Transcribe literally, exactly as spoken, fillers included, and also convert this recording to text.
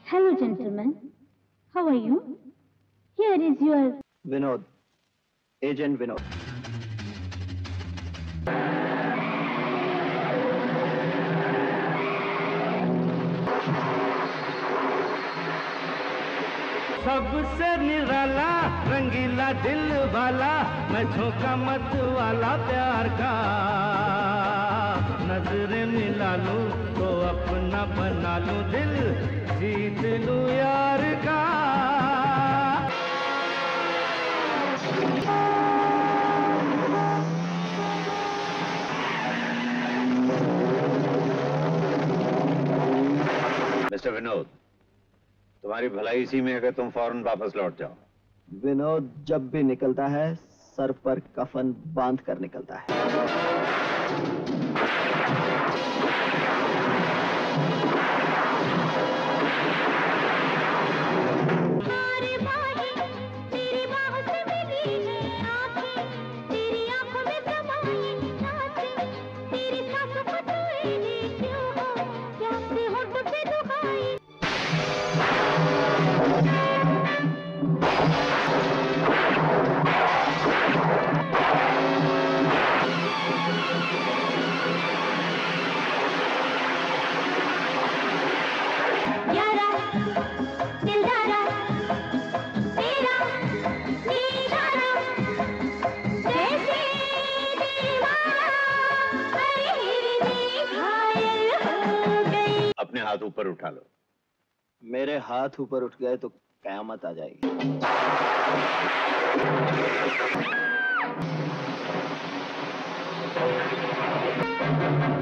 Hello, gentlemen. How are you? Here is your Vinod, Agent Vinod. सबसे निराला रंगीला दिल वाला मैं झोंका मत वाला प्यार का नजरें मिला लूं तो अपना बना लूं दिल जीत लूं यार का। मिस्टर विनोद, तुम्हारी भलाई इसी में है कि तुम फौरन वापस लौट जाओ। विनोद जब भी निकलता है सर पर कफन बांध कर निकलता है। अपने हाथ ऊपर उठा लो। मेरे हाथ ऊपर उठ गए तो कयामत आ जाएगी। Thank you.